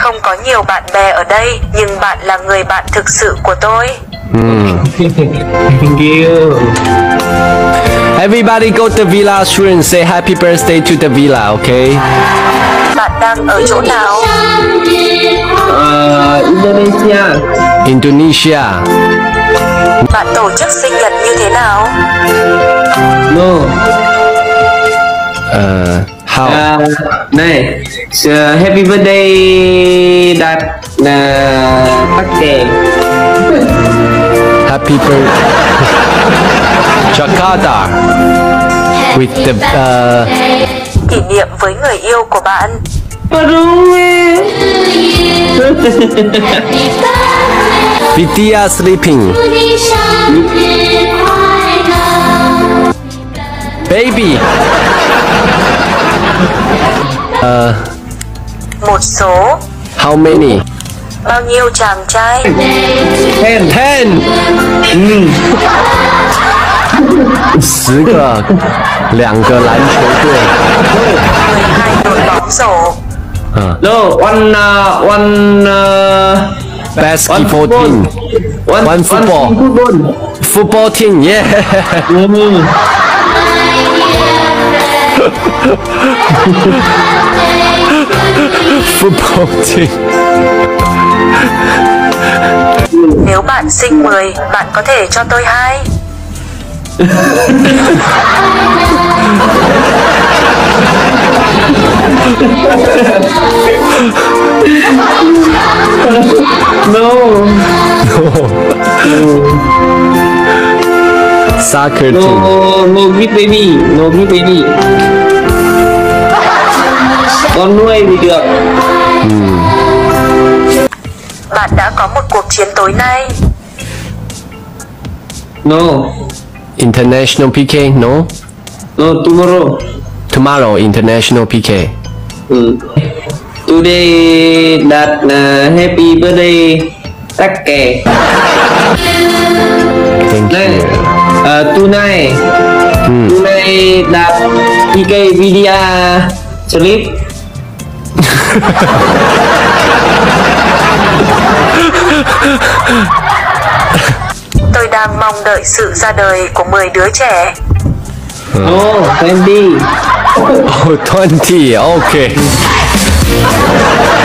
không có nhiều bạn bè ở đây, nhưng bạn là người bạn thực sự của tôi. Thank you. Everybody go to Villa Sure and say happy birthday to the villa, okay? Bạn đang ở chỗ nào? Indonesia. Indonesia. Bạn tổ chức sinh nhật như thế nào? No. How? Này, happy birthday Đạt Tắc Kè. Happy birthday. Jakarta. With the Kỷ niệm với người yêu của bạn. Vidya sleeping. Baby. Một số. How many? Bao nhiêu chàng trai? 10. 10. 10个，2个篮球队。 12 đội bóng rổ. No, one Basketball team. One football. Football team, yeah. Football team. Nếu bạn sinh 10, bạn có thể cho tôi 2. No. Soccer team. No gift baby. No gift baby. Con nuôi thì được. Bạn đã có một cuộc chiến tối nay. No. International PK, no? No, tomorrow. Tomorrow, international PK. Today Đạt happy birthday Tắc Kè. Thank Này, you. tonight Đạt PK video sleep. Tôi đang mong đợi sự ra đời của 10 đứa trẻ. Oh, 20. Oh, 20, okay.